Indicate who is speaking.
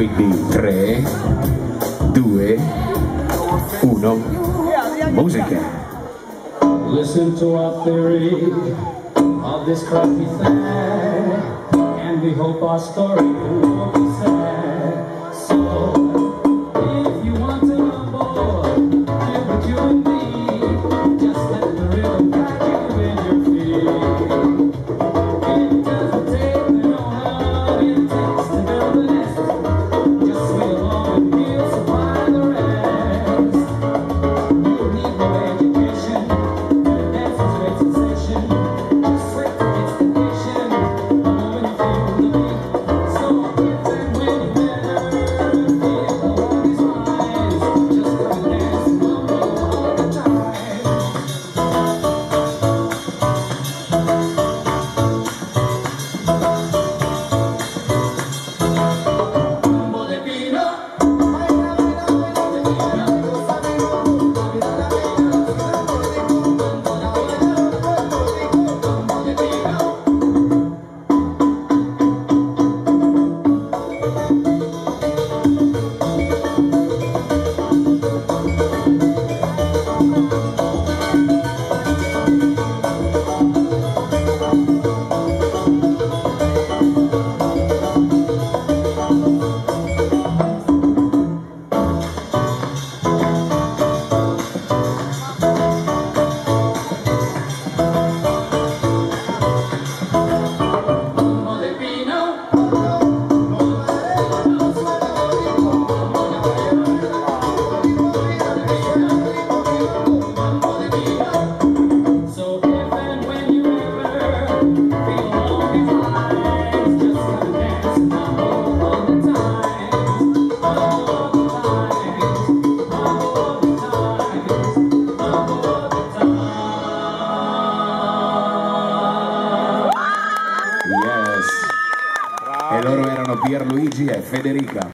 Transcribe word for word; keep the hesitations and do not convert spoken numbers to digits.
Speaker 1: Quindi tre, due, uno, musica.
Speaker 2: Listen to our theory of this crappy thing, and we hope our story won't be sad. So, if you want to know more, live with you and me, just let the rhythm guide you in your feet. It doesn't take to know how it takes to build a nest. Just swing along and we'll supply the rest. You need no education, dance is great sensation. Just sweat to excitation, the moment you feel the beat. So if and when you better feel along these lines, just come and dance and mumble all the time. Mambo de pino, baila, baila, baila de pino. Lo sabemos, la vida, la vida, la vida, Puerto Rico. Mambo de pino. Mambo de pino. So if and when you ever feel along these lines, just come and dance and mumble all the time. Mumble all the time. Mumble all the time. Mumble all the time.
Speaker 1: Yes. E loro erano Pierluigi e Federica.